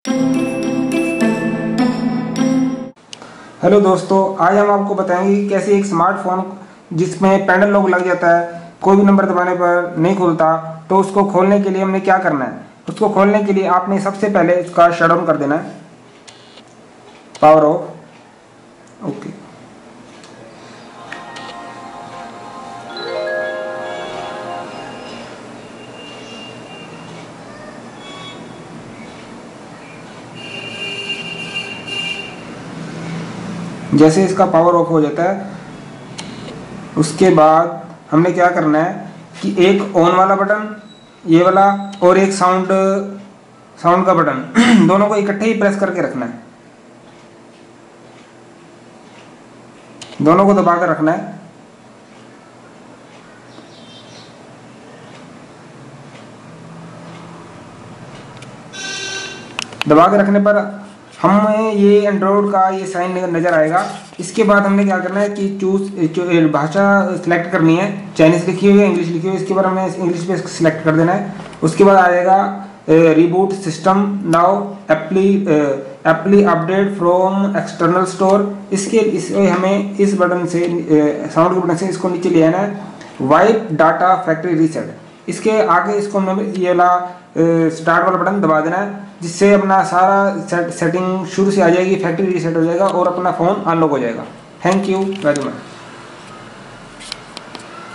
Hello दोस्तों, आज हम आपको बताएंगे कि कैसे एक स्मार्टफोन जिसमें पैडल लॉक लग जाता है, कोई भी नंबर दबाने पर नहीं खुलता, तो उसको खोलने के लिए हमने क्या करना है। उसको खोलने के लिए आपने सबसे पहले इसका शट डाउन कर देना है, पावर ऑफ। ओके, जैसे इसका पावर ऑफ हो जाता है उसके बाद हमने क्या करना है कि एक ऑन वाला बटन, ये वाला, और एक साउंड का बटन दोनों को इकट्ठे ही प्रेस करके रखना है, दोनों को दबा कर रखना है। दबा के रखने पर हमें ये एंड्रॉइड का ये साइन नज़र आएगा। इसके बाद हमने क्या करना है कि चूज भाषा सिलेक्ट करनी है। चाइनीज़ लिखी हुई है, इंग्लिश लिखी हुई है, इसके बाद हमें इंग्लिश पे सिलेक्ट कर देना है। उसके बाद आ जाएगा reboot system now apply update from external store. इसे हमें इस बटन से, साउंड के बटन से इसको नीचे ले आना है। वाइप डाटा फैक्ट्री रीसेट, इसके आगे इसको ये वाला स्टार्ट वाला बटन दबा देना है, जिससे अपना सारा सेटिंग शुरू से आ जाएगी, फैक्ट्री रीसेट हो जाएगा और अपना फ़ोन अनलॉक हो जाएगा। Thank you very much.